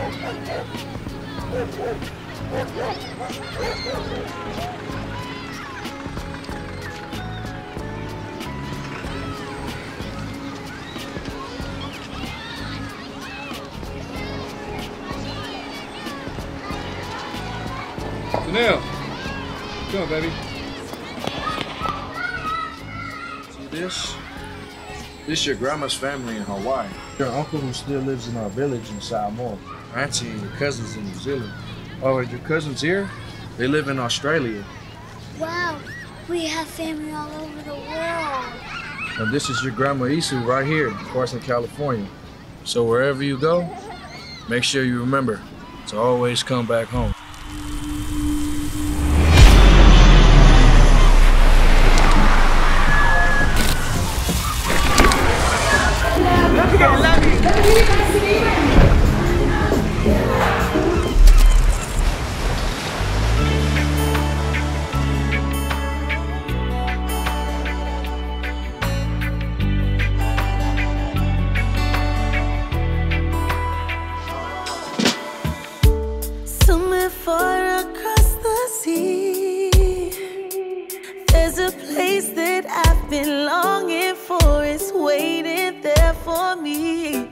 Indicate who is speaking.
Speaker 1: Tenelle, come on, baby. See this? This is your grandma's family in Hawaii. Your uncle who still lives in our village in Samoa. Auntie and your cousins in New Zealand. Oh, and your cousins here? They live in Australia.
Speaker 2: Wow, we have family all over the world.
Speaker 1: And this is your grandma Isu right here in Carson, California. So wherever you go, make sure you remember to always come back home.
Speaker 3: Somewhere far across the sea, there's a place that I've been longing for. It's waiting there for me.